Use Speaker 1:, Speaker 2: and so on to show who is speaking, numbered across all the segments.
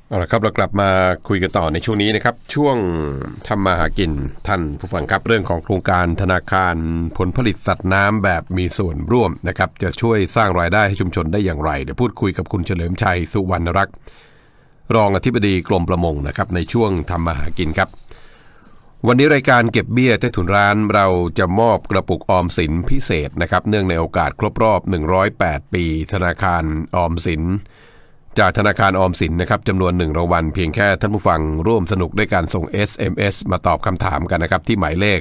Speaker 1: เอาละครับเรากลับมาคุยกันต่อในช่วงนี้นะครับช่วงทำมาหากินท่านผู้ฟังครับเรื่องของโครงการธนาคารผลผลิตสัตว์น้ำแบบมีส่วนร่วมนะครับจะช่วยสร้างรายได้ให้ชุมชนได้อย่างไรเดี๋ยวพูดคุยกับคุณเฉลิมชัยสุวรรณรักษ์รองอธิบดีกรมประมงนะครับในช่วงทำมาหากินครับวันนี้รายการเก็บเบี้ยใต้ถุนร้านเราจะมอบกระปุกออมสินพิเศษนะครับเนื่องในโอกาสครบรอบ108ปีธนาคารออมสินจากธนาคารออมสินนะครับจำนวน1รางวัลเพียงแค่ท่านผู้ฟังร่วมสนุกด้วยการส่ง SMS มาตอบคำถามกันนะครับที่หมายเลข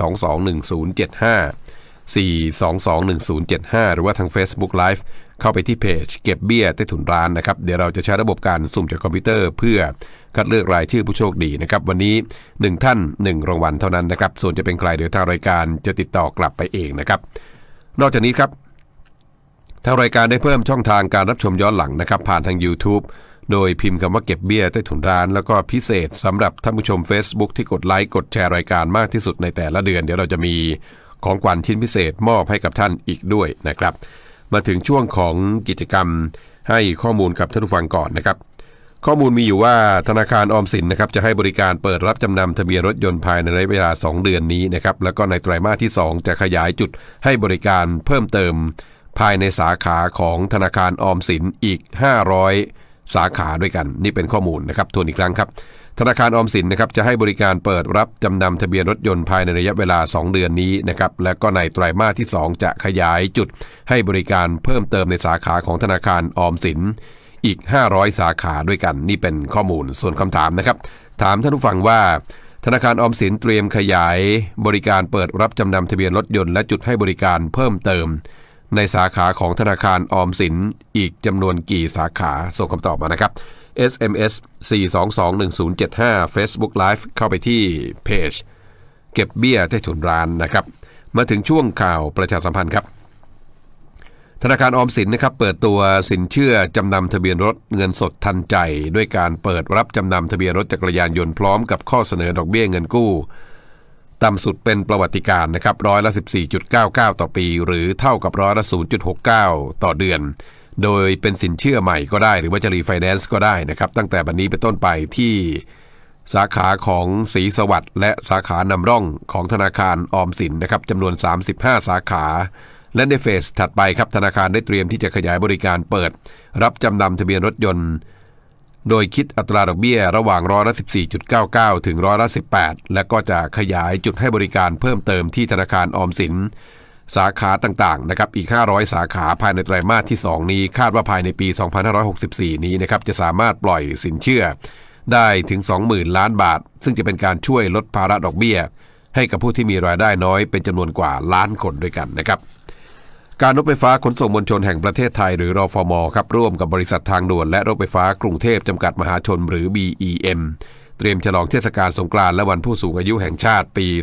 Speaker 1: 4221075 4221075หรือว่าทาง Facebook Live เข้าไปที่เพจเก็บเบี้ยใต้ถุนร้านนะครับเดี๋ยวเราจะใช้ระบบการสุ่มจากคอมพิวเตอร์เพื่อคัดเลือกรายชื่อผู้โชคดีนะครับวันนี้1ท่าน1รางวัลเท่านั้นนะครับส่วนจะเป็นใครเดี๋ยวทางรายการจะติดต่อกลับไปเองนะครับนอกจากนี้ครับทางรายการได้เพิ่มช่องทางการรับชมย้อนหลังนะครับผ่านทาง YouTube โดยพิมพ์คำว่าเก็บเบี้ยใต้ถุนร้านแล้วก็พิเศษสำหรับท่านผู้ชม Facebook ที่กดไลค์กดแชร์รายการมากที่สุดในแต่ละเดือนเดี๋ยวเราจะมีของขวัญชิ้นพิเศษมอบให้กับท่านอีกด้วยนะครับมาถึงช่วงของกิจกรรมให้ข้อมูลกับท่านผู้ฟังก่อนนะครับข้อมูลมีอยู่ว่าธนาคารออมสินนะครับจะให้บริการเปิดรับจำนำทะเบียนรถยนต์ภายในระยะเวลา2เดือนนี้นะครับแล้วก็ในไตรมาสที่2จะขยายจุดให้บริการเพิ่มเติมภายในสาขาของธนาคารออมสินอีก500สาขาด้วยกันนี่เป็นข้อมูลนะครับทวนอีกครั้งครับธนาคารออมสินนะครับจะให้บริการเปิดรับจำนำทะเบียนรถยนต์ภายในระยะเวลา2เดือนนี้นะครับและก็ในไตรมาสที่2จะขยายจุดให้บริการเพิ่มเติมในสาขาของธนาคารออมสินอีก500สาขาด้วยกันนี่เป็นข้อมูลส่วนคำถามนะครับถามท่านผู้ฟังว่าธนาคารออมสินเตรียมขยายบริการเปิดรับจำนำทะเบียนรถยนต์และจุดให้บริการเพิ่มเติมในสาขาของธนาคารออมสินอีกจำนวนกี่สาขาส่งคำตอบมานะครับ SMS 4221075 Facebook Live เข้าไปที่เพจเก็บเบี้ยใต้ถุนร้านนะครับมาถึงช่วงข่าวประชาสัมพันธ์ครับธนาคารออมสินนะครับเปิดตัวสินเชื่อจำนำทะเบียนรถเงินสดทันใจด้วยการเปิดรับจำนำทะเบียนรถจักรยานยนต์พร้อมกับข้อเสนอดอกเบี้ยเงินกู้ต่ำสุดเป็นประวัติการนะครับร้อยละ 14.99 ต่อปีหรือเท่ากับร้อยละ 0.69 ต่อเดือนโดยเป็นสินเชื่อใหม่ก็ได้หรือว่าจะรีไฟแนนซ์ก็ได้นะครับตั้งแต่บัดนี้เป็นต้นไปที่สาขาของศรีสวัสดิ์และสาขานำร่องของธนาคารออมสินนะครับจำนวน35สาขาและในเฟสถัดไปครับธนาคารได้เตรียมที่จะขยายบริการเปิดรับจำนำทะเบียนรถยนต์โดยคิดอัตราดอกเบี้ยระหว่างร้อยละ 14.99 ถึงร้อยละ 18และก็จะขยายจุดให้บริการเพิ่มเติมที่ธนาคารออมสินสาขาต่างๆนะครับอีก500สาขาภายในไตรมาสที่2นี้คาดว่าภายในปี2564นี้นะครับจะสามารถปล่อยสินเชื่อได้ถึง 20,000 ล้านบาทซึ่งจะเป็นการช่วยลดภาระดอกเบี้ยให้กับผู้ที่มีรายได้น้อยเป็นจำนวนกว่าล้านคนด้วยกันนะครับการรถไฟฟ้าขนส่งมวลชนแห่งประเทศไทยหรือรฟม.ครับร่วมกับบริษัททางด่วนและรถไฟฟ้ากรุงเทพจำกัดมหาชนหรือ BEM เตรียมฉลองเทศกาลสงกรานต์และวันผู้สูงอายุแห่งชาติปี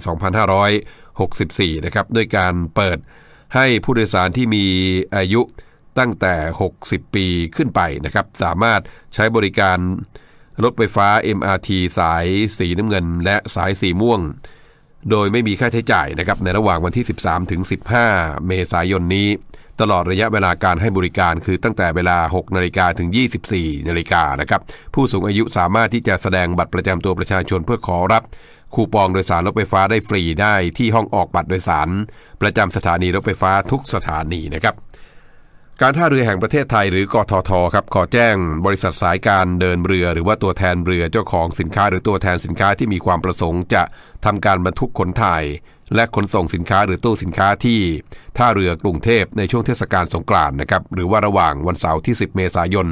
Speaker 1: 2564นะครับด้วยการเปิดให้ผู้โดยสารที่มีอายุตั้งแต่60ปีขึ้นไปนะครับสามารถใช้บริการรถไฟฟ้า MRT สายสีน้ำเงินและสายสีม่วงโดยไม่มีค่าใช้จ่ายนะครับในระหว่างวันที่13ถึง15เมษายนนี้ตลอดระยะเวลาการให้บริการคือตั้งแต่เวลา 6 นาฬิกาถึง 24 นาฬิกานะครับผู้สูงอายุสามารถที่จะแสดงบัตรประจำตัวประชาชนเพื่อขอรับคูปองโดยสารรถไฟฟ้าได้ฟรีได้ที่ห้องออกบัตรโดยสารประจำสถานีรถไฟฟ้าทุกสถานีนะครับการท่าเรือแห่งประเทศไทยหรือกททครับขอแจ้งบริษัทสายการเดินเรือหรือว่าตัวแทนเรือเจ้าของสินค้าหรือตัวแทนสินค้าที่มีความประสงค์จะทำการบรรทุกขนถ่ายและขนส่งสินค้าหรือตู้สินค้าที่ท่าเรือกรุงเทพในช่วงเทศกาลสงกรานต์นะครับหรือว่าระหว่างวันเสาร์ที่10เมษายน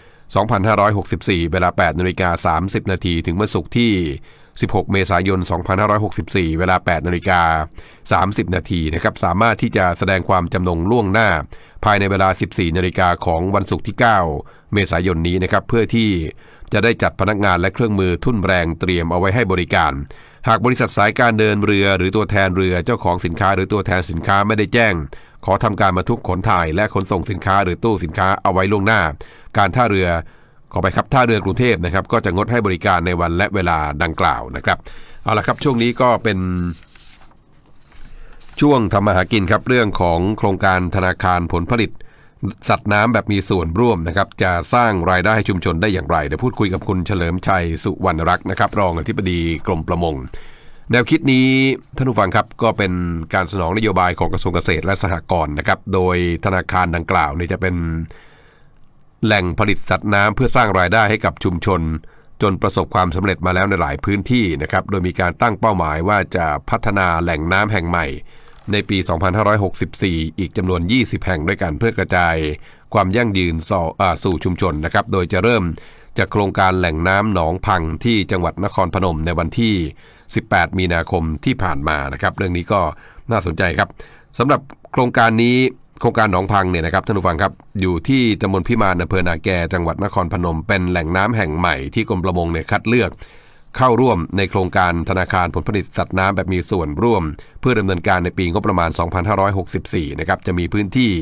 Speaker 1: 2564เวลา 8:30 น.ถึงวันศุกร์ที่16เมษายน2564เวลา 8:30 น.นะครับสามารถที่จะแสดงความจำนงล่วงหน้าภายในเวลา 14 นาฬิกาของวันศุกร์ที่9เมษายนนี้นะครับเพื่อที่จะได้จัดพนักงานและเครื่องมือทุ่นแรงเตรียมเอาไว้ให้บริการหากบริษัทสายการเดินเรือหรือตัวแทนเรือเจ้าของสินค้าหรือตัวแทนสินค้าไม่ได้แจ้งขอทำการบรรทุกขนถ่ายและขนส่งสินค้าหรือตู้สินค้าเอาไว้ล่วงหน้าการท่าเรือขอไปครับท่าเรือกรุงเทพนะครับก็จะงดให้บริการในวันและเวลาดังกล่าวนะครับเอาละครับช่วงนี้ก็เป็นช่วงทำมาหากินครับเรื่องของโครงการธนาคารผลผลิตสัตว์น้ำแบบมีส่วนร่วมนะครับจะสร้างรายได้ให้ชุมชนได้อย่างไรเดี๋ยวพูดคุยกับคุณเฉลิมชัยสุวรรณรักษ์นะครับรองอธิบดีกรมประมงแนวคิดนี้ท่านผู้ฟังครับก็เป็นการสนองนโยบายของกระทรวงเกษตรและสหกรณ์นะครับโดยธนาคารดังกล่าวนี่จะเป็นแหล่งผลิตสัตว์น้ำเพื่อสร้างรายได้ให้กับชุมชนจนประสบความสำเร็จมาแล้วในหลายพื้นที่นะครับโดยมีการตั้งเป้าหมายว่าจะพัฒนาแหล่งน้ำแห่งใหม่ในปี 2564 อีกจำนวน 20 แห่งด้วยกันเพื่อกระจายความยั่งยืนสู่ชุมชนนะครับโดยจะเริ่มจากโครงการแหล่งน้ำหนองพังที่จังหวัดนครพนมในวันที่ 18 มีนาคมที่ผ่านมานะครับเรื่องนี้ก็น่าสนใจครับสำหรับโครงการนี้โครงการหนองพังเนี่ยนะครับท่านผู้ฟังครับอยู่ที่ตำบลพิมานอำเภอนาแกจังหวัดนครพนมเป็นแหล่งน้ำแห่งใหม่ที่กรมประมงเนี่ยคัดเลือกเข้าร่วมในโครงการธนาคารผลผลิตสัตว์น้ำแบบมีส่วนร่วมเพื่อดำเนินการในปีงบประมาณ 2564 นะครับจะมีพื้นที่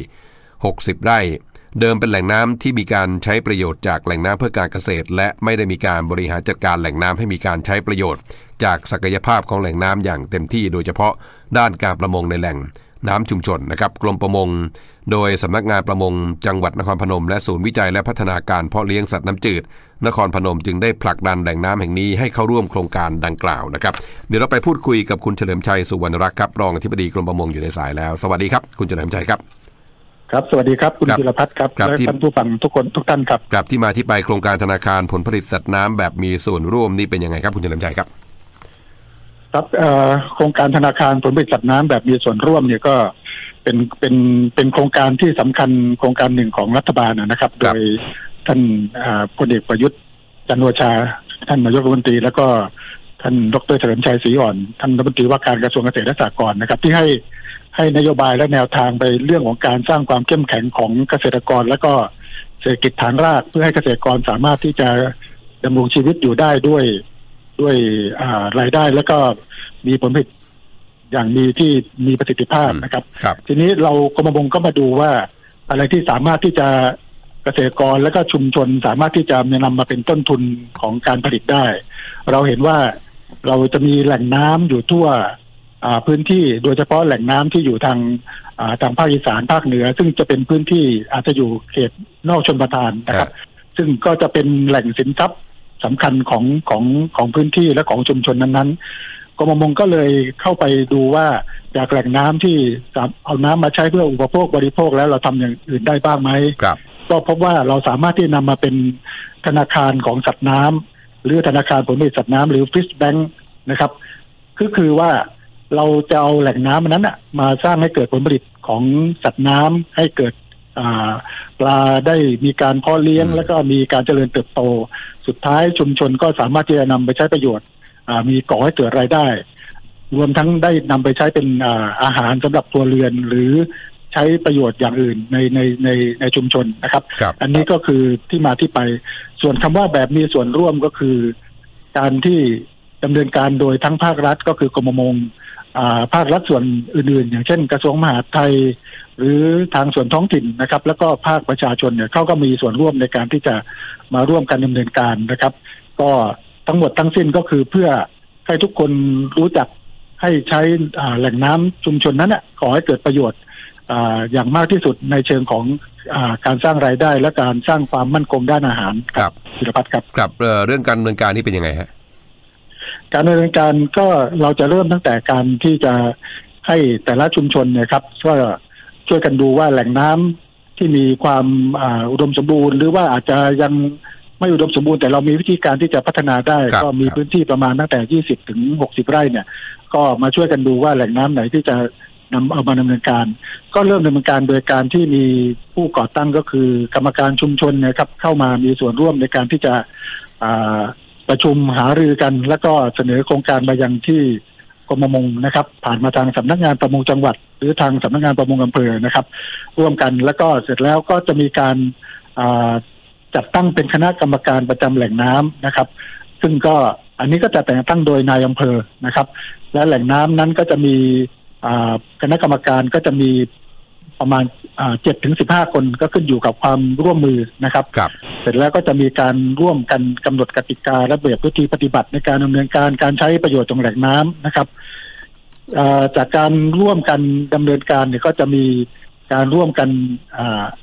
Speaker 1: 60 ไร่เดิมเป็นแหล่งน้ำที่มีการใช้ประโยชน์จากแหล่งน้ำเพื่อการเกษตรและไม่ได้มีการบริหารจัดการแหล่งน้ำให้มีการใช้ประโยชน์จากศักยภาพของแหล่งน้ำอย่างเต็มที่โดยเฉพาะด้านการประมงในแหล่งน้ำชุมชนนะครับกรมประมงโดยสำนักงานประมงจังหวัดนครพนมและศูนย์วิจัยและพัฒนาการเพาะเลี้ยงสัตว์น้ำจืดนครพนมจึงได้ผลักดันแหล่งน้ำแห่งนี้ให้เข้าร่วมโครงการดังกล่าวนะครับเดี๋ยวเราไปพูดคุยกับคุณเฉลิมชัยสุวรรณรักษ์ครับรองอธิบดีกรมประมงอยู่ในสายแล้วสวัสดีครับคุณเฉลิมชัยครับ
Speaker 2: ครับสวัสดีครับคุณธีรพัฒน์ครับและท่านผู้ฟังทุกคนทุกท่านครับ
Speaker 1: ครับที่มาที่ไปโครงการธนาคารผลผลิตสัตว์น้ำแบบมีส่วนร่วมนี่เป็นยังไงครับคุณเฉลิมชัยครับ
Speaker 2: ครับโครงการธนาคารผลผลิตสัตว์น้ำแบบมีส่วนร่วมเนี่ยก็เป็นโครงการที่สำคัญโครงการหนึ่งของรัฐบาลนะครับโดยท่านพลเอกประยุทธ์จันทร์โอชาท่านนายกรัฐมนตรีแล้วก็ท่านดร.เฉลิมชัยศรีอ่อนท่านรัฐมนตรีว่าการกระทรวงเกษตรและสหกรณ์นะครับที่ให้นโยบายและแนวทางไปเรื่องของการสร้างความเข้มแข็งของเกษตรกรและก็เศรษฐกิจฐานรากเพื่อให้เกษตรกรสามารถที่จะดำรงชีวิตอยู่ได้ด้วยรายได้และก็มีผลผลิตอย่างมีประสิทธิภาพนะครับทีนี้เรากรมประมงก็มาดูว่าอะไรที่สามารถที่จะเกษตรกรและก็ชุมชนสามารถที่จะนำมาเป็นต้นทุนของการผลิตได้เราเห็นว่าเราจะมีแหล่งน้ำอยู่ทั่วพื้นที่โดยเฉพาะแหล่งน้ำที่อยู่ทางภาคอีสานภาคเหนือซึ่งจะเป็นพื้นที่อาจจะอยู่เขตนอกชลประทานนะครับซึ่งก็จะเป็นแหล่งสินทรัพย์สำคัญของพื้นที่และของชุมชนนั้นๆกรมประมงก็เลยเข้าไปดูว่าจากแหล่งน้ำที่เอาน้ำมาใช้เพื่ออุปโภคบริโภคแล้วเราทำอย่างอื่นได้บ้างไหมก็พบว่าเราสามารถที่นำมาเป็นธนาคารของสัตว์น้ำหรือธนาคารผลผลิตสัตว์น้ำหรือฟิชแบงค์นะครับคือว่าเราจะเอาแหล่งน้ำนั้นมาสร้างให้เกิดผลผลิตของสัตว์น้ำให้เกิดปลาได้มีการเพาะเลี้ยงแล้วก็มีการเจริญเติบโตสุดท้ายชุมชนก็สามารถที่จะนำไปใช้ประโยชน์มีก่อให้เกิดรายได้รวมทั้งได้นำไปใช้เป็นอาหารสำหรับครัวเรือนหรือใช้ประโยชน์อย่างอื่นในชุมชนนะครับอันนี้ก็คือที่มาที่ไปส่วนคำว่าแบบมีส่วนร่วมก็คือการที่ดำเนินการโดยทั้งภาครัฐก็คือกรมประมงภาครัฐส่วนอื่นๆอย่างเช่นกระทรวงมหาดไทยหรือทางส่วนท้องถิ่นนะครับแล้วก็ภาคประชาชนเนี่ยเขาก็มีส่วนร่วมในการที่จะมาร่วมกันดำเนินการนะครับก็ทั้งหมดทั้งสิ้นก็คือเพื่อให้ทุกคนรู้จักให้ใช้แหล่งน้ำชุมชนนั้นขอให้เกิดประโยชน์อย่างมากที่สุดในเชิงของการสร้างรายได้และการสร้างความมั่นคงด้านอาหารครับธีรพัฒน์ครับ
Speaker 1: เรื่องการดำเนินการนี่เป็นยังไงฮะ
Speaker 2: การดำเนินการก็เราจะเริ่มตั้งแต่การที่จะให้แต่ละชุมชนเนี่ยครับก็ช่วยกันดูว่าแหล่งน้ำที่มีความอุดมสมบูรณ์หรือว่าอาจจะยังไม่อุดมสมบูรณ์แต่เรามีวิธีการที่จะพัฒนาได้ก็มีพื้นที่ประมาณตั้งแต่20ถึง60ไร่เนี่ยก็มาช่วยกันดูว่าแหล่งน้ำไหนที่จะเอามาดำเนินการก็เริ่มดำเนินการโดยการที่มีผู้ก่อตั้งก็คือกรรมการชุมชนนะครับเข้ามามีส่วนร่วมในการที่จะประชุมหารือกันแล้วก็เสนอโครงการมายังที่กรมประมงนะครับผ่านมาทางสำนักงานประมงจังหวัดหรือทางสำนักงานประมงอำเภอนะครับร่วมกันแล้วก็เสร็จแล้วก็จะมีการจัดตั้งเป็นคณะกรรมการประจำแหล่งน้ำนะครับซึ่งก็อันนี้ก็จะแต่งตั้งโดยนายอำเภอนะครับและแหล่งน้ำนั้นก็จะมีคณะกรรมการก็จะมีประมาณ7 ถึง 15 คนก็ขึ้นอยู่กับความร่วมมือนะครับเสร็จแล้วก็จะมีการร่วมกันกำหนดกติการะเบียบวิธีปฏิบัติในการดำเนินการใช้ประโยชน์จากแหล่งน้ำนะครับจากการร่วมกันดำเนินการเนี่ยก็จะมีการร่วมกัน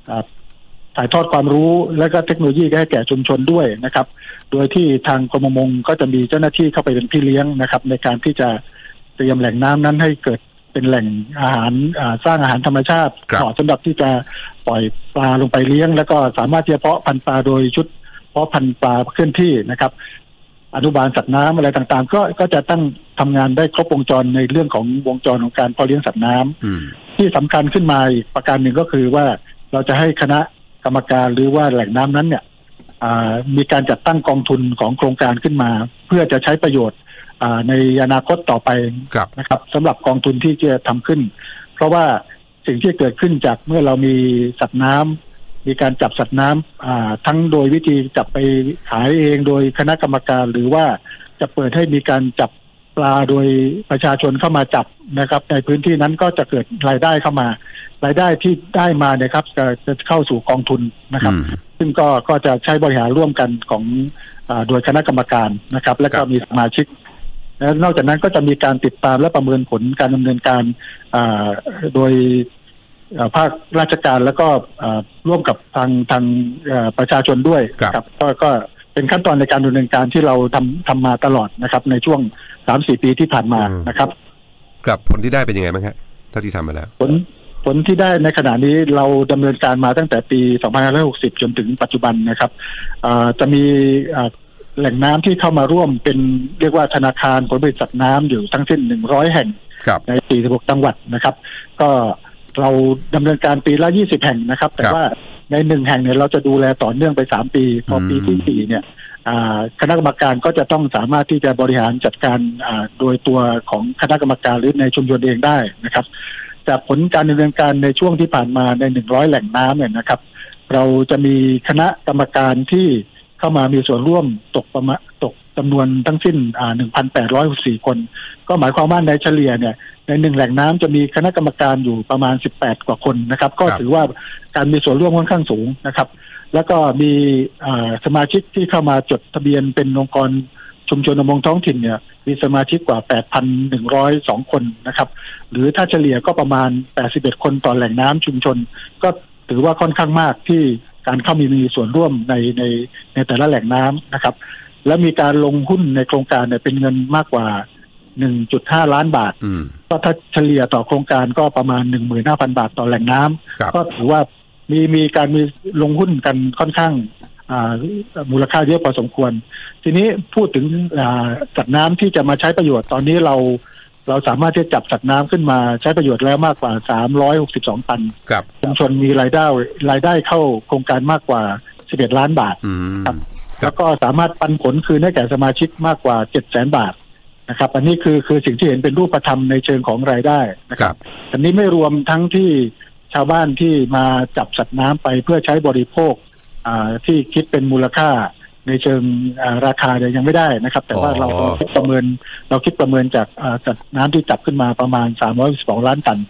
Speaker 2: ถ่ายทอดความรู้และก็เทคโนโลยีให้แก่ชุมชนด้วยนะครับโดยที่ทางกรมประมงก็จะมีเจ้าหน้าที่เข้าไปเป็นพี่เลี้ยงนะครับในการที่จะเตรียมแหล่งน้ำนั้นให้เกิดเป็นแหล่งอาหารสร้างอาหารธรรมชาติเหมาะสำหรับที่จะปล่อยปลาลงไปเลี้ยงแล้วก็สามารถที่จะเพาะพันธุ์ปลาโดยชุดเพาะพันธุ์ปลาเคลื่อนที่นะครับอนุบาลสัตว์น้ำอะไรต่างๆก็จะตั้งทำงานได้ครบวงจรในเรื่องของวงจรของการเพาะเลี้ยงสัตว์น้ำที่สำคัญขึ้นมาอีกประการหนึ่งก็คือว่าเราจะให้คณะกรรมการหรือว่าแหล่งน้ำนั้นเนี่ยมีการจัดตั้งกองทุนของโครงการขึ้นมาเพื่อจะใช้ประโยชน์ในอนาคตต่อไปนะครับสำหรับกองทุนที่จะทำขึ้นเพราะว่าสิ่งที่เกิดขึ้นจากเมื่อเรามีสัตว์น้ำมีการจับสัตว์น้ำทั้งโดยวิธีจับไปขายเองโดยคณะกรรมการหรือว่าจะเปิดให้มีการจับปลาโดยประชาชนเข้ามาจับนะครับในพื้นที่นั้นก็จะเกิดรายได้เข้ามารายได้ที่ได้มาเนี่ยครับจะเข้าสู่กองทุนนะครับซึ่งก็จะใช้บริหารร่วมกันของโดยคณะกรรมการนะครับและก็มีสมาชิกและนอกจากนั้นก็จะมีการติดตามและประเมินผลการดำเนินการโดยภาคราชการแล้วก็ร่วมกับทางประชาชนด้วยครับก็เป็นขั้นตอนในการดำเนินการที่เราทำมาตลอดนะครับในช่วง 3-4 ปีที่ผ่านมานะครับ
Speaker 1: ครับผลที่ได้เป็นยังไงบ้างครับเท่าที่ทำมาแล้ว
Speaker 2: ผลที่ได้ในขณะนี้เราดำเนินการมาตั้งแต่ปี 2560 จนถึงปัจจุบันนะครับจะมีแหล่งน้ำที่เข้ามาร่วมเป็นเรียกว่าธนาคารผลผลิตสัตว์น้ำอยู่ทั้งสิ้น100 แห่งใน46 จังหวัดนะครับก็เราดำเนินการปีละ20 แห่งนะครับแต่ว่าใน1 แห่งเนี่ยเราจะดูแลต่อเนื่องไป3 ปีพอปีที่4เนี่ยคณะกรรมการก็จะต้องสามารถที่จะบริหารจัดการโดยตัวของคณะกรรมการหรือในชุมชนเองได้นะครับจากผลการดำเนินการในช่วงที่ผ่านมาใน100 แหล่งน้ำเนี่ยนะครับเราจะมีคณะกรรมการที่เข้ามามีส่วนร่วมตกจำนวนทั้งสิ้น1,864 คนก็หมายความว่าในเฉลี่ยเนี่ยใน1 แหล่งน้ำจะมีคณะกรรมการอยู่ประมาณ18 กว่าคนนะครับก็ถือว่าการมีส่วนร่วมค่อนข้างสูงนะครับแล้วก็มีสมาชิกที่เข้ามาจดทะเบียนเป็นองค์กรชุมชนประมงท้องถิ่นเนี่ยมีสมาชิกกว่า 8,102 คนนะครับหรือถ้าเฉลี่ยก็ประมาณ81 คนต่อแหล่งน้ำชุมชนก็ถือว่าค่อนข้างมากที่การเข้ามีส่วนร่วมในแต่ละแหล่งน้ำนะครับและมีการลงหุ้นในโครงการเนี่ยเป็นเงินมากกว่า 1.5 ล้านบาทก็ถ้าเฉลี่ยต่อโครงการก็ประมาณ 15,000 บาทต่อแหล่งน้ำก็ถือว่ามีการมีลงหุ้นกันค่อนข้างมูลค่าเยอะพอสมควรทีนี้พูดถึงสัตว์น้ำที่จะมาใช้ประโยชน์ตอนนี้เราสามารถที่จะจับสัตว์น้ำขึ้นมาใช้ประโยชน์แล้วมากกว่า362 ตันชุมชนมีรายได้เข้าโครงการมากกว่า11 ล้านบาทครับแล้วก็สามารถปันผลคืนให้แก่สมาชิกมากกว่า 700,000 บาทนะครับอันนี้คือสิ่งที่เห็นเป็นรูปธรรมในเชิงของรายได้นะครับอันนี้ไม่รวมทั้งที่ชาวบ้านที่มาจับสัตว์น้ำไปเพื่อใช้บริโภคที่คิดเป็นมูลค่าในเชิงราคาเนี่ยยังไม่ได้นะครับแต่ว่าเราคิดประเมินจากสัตว์น้ำที่จับขึ้นมาประมาณ312 ล้านตัน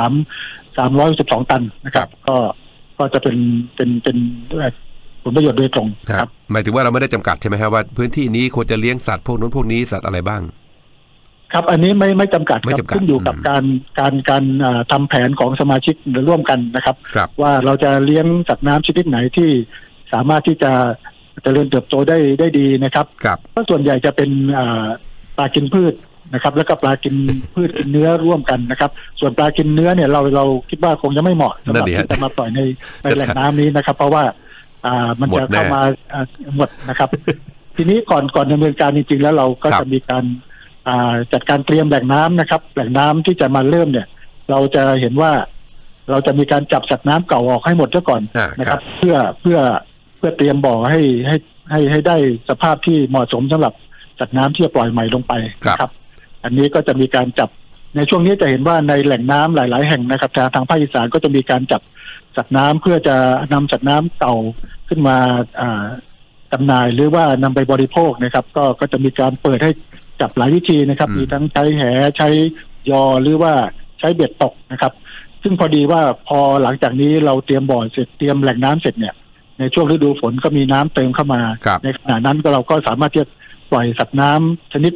Speaker 2: 312 ตันนะครับก็จะเป็นผลประโยชน์โดยตรงครับ
Speaker 1: หมายถึงว่าเราไม่ได้จำกัดใช่ไหมครับว่าพื้นที่นี้ควรจะเลี้ยงสัตว์พวกนู้นพวกนี้สัตว์อะไรบ้าง
Speaker 2: ครับอันนี้ไม่จำกัดครับขึ้นอยู่กับการทำแผนของสมาชิกร่วมกันนะครับว่าเราจะเลี้ยงสัตว์น้ำชนิดไหนที่สามารถที่จะเจริญเติบโตได้ดีนะครับก็ส่วนใหญ่จะเป็นปลากินพืชนะครับแล้วก็ปลากินพืชกินเนื้อร่วมกันนะครับส่วนปลากินเนื้อเนี่ยเราคิดว่าคงจะไม่เหมาะสำหรับที่จะมาปล่อยในแหล่งน้ำนี้นะครับเพราะว่ามันจะเข้ามาหมดนะครับทีนี้ก่อนดำเนินการจริงๆแล้วเราก็จะมีการจัดการเตรียมแหล่งน้ำนะครับแหล่งน้ำที่จะมาเริ่มเนี่ยเราจะเห็นว่าเราจะมีการจับสัตว์น้ำเก่าออกให้หมดซะก่อนนะครับเพื่อเตรียมบ่อให้ได้สภาพที่เหมาะสมสำหรับสัตว์น้ำที่จะปล่อยใหม่ลงไปครับอันนี้ก็จะมีการจับในช่วงนี้จะเห็นว่าในแหล่งน้ำหลายๆแห่งนะครับทางภาคอีสานก็จะมีการจับสัตว์น้ำเพื่อจะนำสัตว์น้ำเก่าขึ้นมาจำหน่ายหรือว่านำไปบริโภคนะครับก็จะมีการเปิดให้จับหลายวิธีนะครับมีทั้งใช้แหใช้ยอหรือว่าใช้เบ็ดตกนะครับซึ่งพอดีว่าพอหลังจากนี้เราเตรียมบ่อเสร็จเตรียมแหล่งน้ำเสร็จเนี่ยในช่วงฤดูฝนก็มีน้ำเติมเข้ามาในขณะนั้นเราก็สามารถที่จะปล่อยสัตว์น้ำชนิด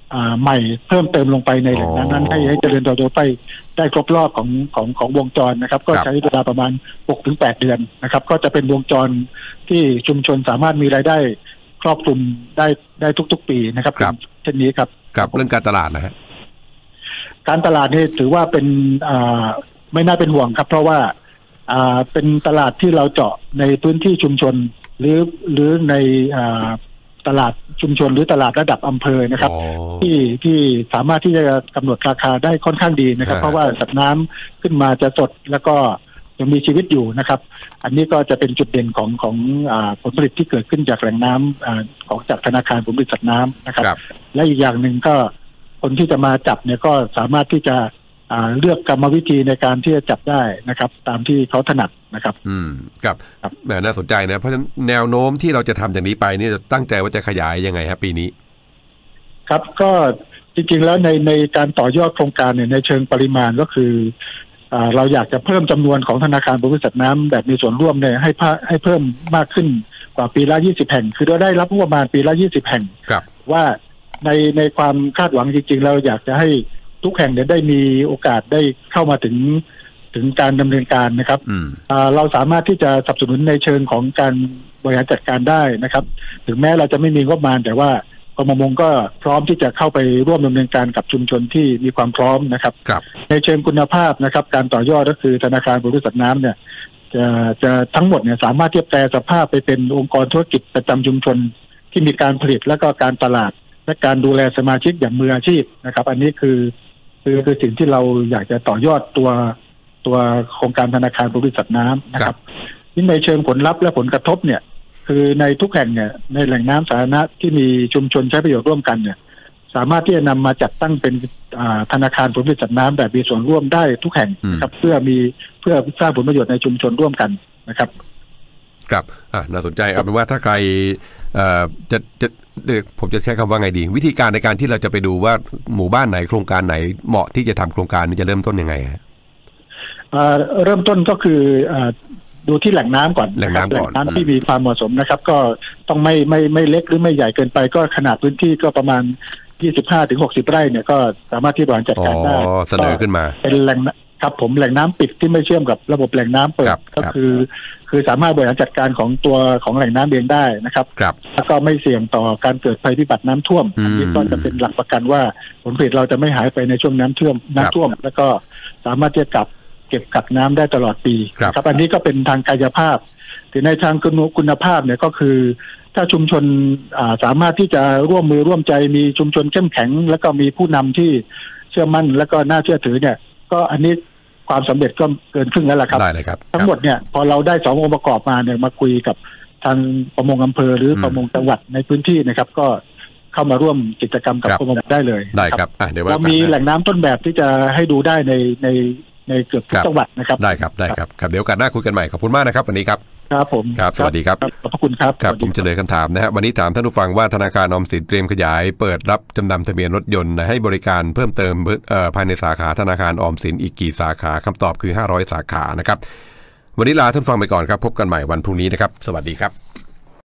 Speaker 2: ใหม่เพิ่มเติมลงไปในแหล่งน้ำนั้นให้เจริญเติบโตไปได้ครบรอบของวงจรนะครับก็ใช้เวลาประมาณ 6-8 เดือนนะครับก็จะเป็นวงจรที่ชุมชนสามารถมีรายได้ครอบคลุมได้ทุกๆปีนะครับเช่นนี้ครับ
Speaker 1: ครับเรื่องการตลาดนะฮะ
Speaker 2: การตลาดนี่ถือว่าเป็นไม่น่าเป็นห่วงครับเพราะว่าเป็นตลาดที่เราเจาะในพื้นที่ชุมชนหรือในตลาดชุมชนหรือตลาดระดับอำเภอนะครับที่สามารถที่จะกำหนดราคาได้ค่อนข้างดีนะครับเพราะว่าสัตว์น้ำขึ้นมาจะสดแล้วก็ยังมีชีวิตอยู่นะครับอันนี้ก็จะเป็นจุดเด่นของผลผลิตที่เกิดขึ้นจากแหล่งน้ำของจากธนาคารผลผลิตสัตว์น้ำนะครับและอีกอย่างหนึ่งก็คนที่จะมาจับเนี่ยก็สามารถที่จะเลือกกรรมวิธีในการที่จะจับได้นะครับตามที่เขาถนัดนะครับ
Speaker 1: ครับน่าสนใจนะเพราะฉะนั้นแนวโน้มที่เราจะทำจากนี้ไปนี่จะตั้งใจว่าจะขยายยังไงครับปีนี้
Speaker 2: ครับก็จริงๆแล้วในการต่อยอดโครงการเนี่ยในเชิงปริมาณก็คือเราอยากจะเพิ่มจำนวนของธนาคารบริษัทน้ำแบบมีส่วนร่วมเนี่ยให้เพิ่มมากขึ้นกว่าปีละ20แห่งคือเราได้รับงบประมาณปีละ20แห่งว่าในความคาดหวังจริงๆเราอยากจะให้ทุกแห่งเนี่ยได้มีโอกาสได้เข้ามาถึงการดำเนินการนะครับเราสามารถที่จะสนับสนุนในเชิงของการบริหารจัดการได้นะครับถึงแม้เราจะไม่มีงบประมาณแต่ว่ากรม.ก็พร้อมที่จะเข้าไปร่วมดำเนินการกับชุมชนที่มีความพร้อมนะครับในเชิงคุณภาพนะครับการต่อยอดก็คือธนาคารบริษัทน้ำเนี่ยจะทั้งหมดเนี่ยสามารถที่จะแปลสภาพไปเป็นองค์กรธุรกิจประจำชุมชนที่มีการผลิตและก็การตลาดและการดูแลสมาชิกอย่างมืออาชีพนะครับอันนี้คือสิ่งที่เราอยากจะต่อยอดตัวโครงการธนาคารบริษัทน้ำนะครับในเชิงผลลัพธ์และผลกระทบเนี่ยคือในทุกแห่งเนี่ยในแหล่งน้ำสาธารณะที่มีชุมชนใช้ประโยชน์ร่วมกันเนี่ยสามารถที่จะนำมาจัดตั้งเป็นธนาคารผลประโยชน์น้ำแบบมีส่วนร่วมได้ทุกแห่งนะครับเพื่อสร้างผลประโยชน์ในชุมชนร่วมกันนะครับ
Speaker 1: ครับน่าสนใจเอาเป็นว่าถ้าใครจะผมจะใช้คำว่าไงดีวิธีการในการที่เราจะไปดูว่าหมู่บ้านไหนโครงการไหนเหมาะที่จะทำโครงการนี้จะเริ่มต้นยังไง
Speaker 2: เริ่มต้นก็คือดูที่แหล่งน้ำก่อนแหล่งน้ำที่มีความเหมาะสมนะครับก็ต้องไม่เล็กหรือไม่ใหญ่เกินไปก็ขนาดพื้นที่ก็ประมาณ 25-60 ไร่เนี่ยก็สามารถที่บริหารจัดการได้
Speaker 1: เสนอขึ้นมา
Speaker 2: เป็นแหล่งครับผมแหล่งน้ำปิดที่ไม่เชื่อมกับระบบแหล่งน้ำเปิดก็คือสามารถบริหารจัดการของแหล่งน้ำเองได้นะครับแล้วก็ไม่เสี่ยงต่อการเกิดภัยพิบัติน้ำท่วมอันนี้ก็จะเป็นหลักประกันว่าผลผลิตเราจะไม่หายไปในช่วงน้ำท่วมแล้วก็สามารถที่จะเก็บกักน้ำได้ตลอดปีครับอันนี้ก็เป็นทางกายภาพแต่ในทางคุณภาพเนี่ยก็คือถ้าชุมชนสามารถที่จะร่วมมือร่วมใจมีชุมชนเข้มแข็งแล้วก็มีผู้นำที่เชื่อมั่นแล้วก็น่าเชื่อถือเนี่ยก็อันนี้ความสำเร็จก็เกินครึ่งแล้วล่ะครับ
Speaker 1: ได้เลยครับ
Speaker 2: ทั้งหมดเนี่ยพอเราได้2องค์ประกอบมาเนี่ยมาคุยกับทางประมงอำเภอหรือประมงจังหวัดในพื้นที่นะครับก็เข้ามาร่วมกิจกรรมกับประมงได้เลย
Speaker 1: ได้ครับ
Speaker 2: เรามีแหล่งน้ำต้นแบบที่จะให้ดูได้ในเกือบทุกจังหวัดนะครับ
Speaker 1: ได้ครับเดี๋ยวกันหน้าคุยกันใหม่ขอบคุณมากนะครับวันนี้ครับ
Speaker 2: ครับผม
Speaker 1: ครับสวัสดีครับ
Speaker 2: ขอบคุณครับ
Speaker 1: ผมเฉลยคำถามนะฮะวันนี้ถามท่านผู้ฟังว่าธนาคารออมสินเตรียมขยายเปิดรับจำนำทะเบียนรถยนต์ให้บริการเพิ่มเติมภายในสาขาธนาคารออมสินอีกกี่สาขาคำตอบคือ500สาขานะครับวันนี้ลาท่านฟังไปก่อนครับพบกันใหม่วันพรุ่งนี้นะครับสวัสดีครับ